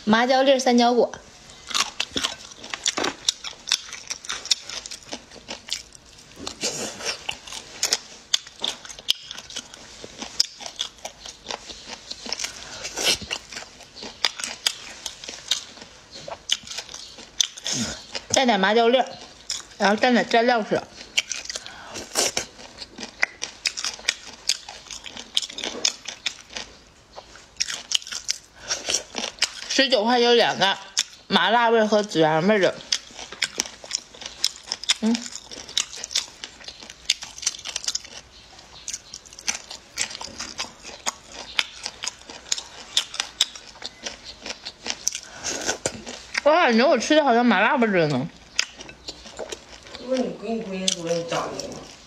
麻椒粒三角果。蘸点麻椒粒，然后蘸点蘸料吃。19块有2个，麻辣味和孜然味的。我感觉我吃的好像麻辣味的呢。 这不是你给你闺女说你长的吗？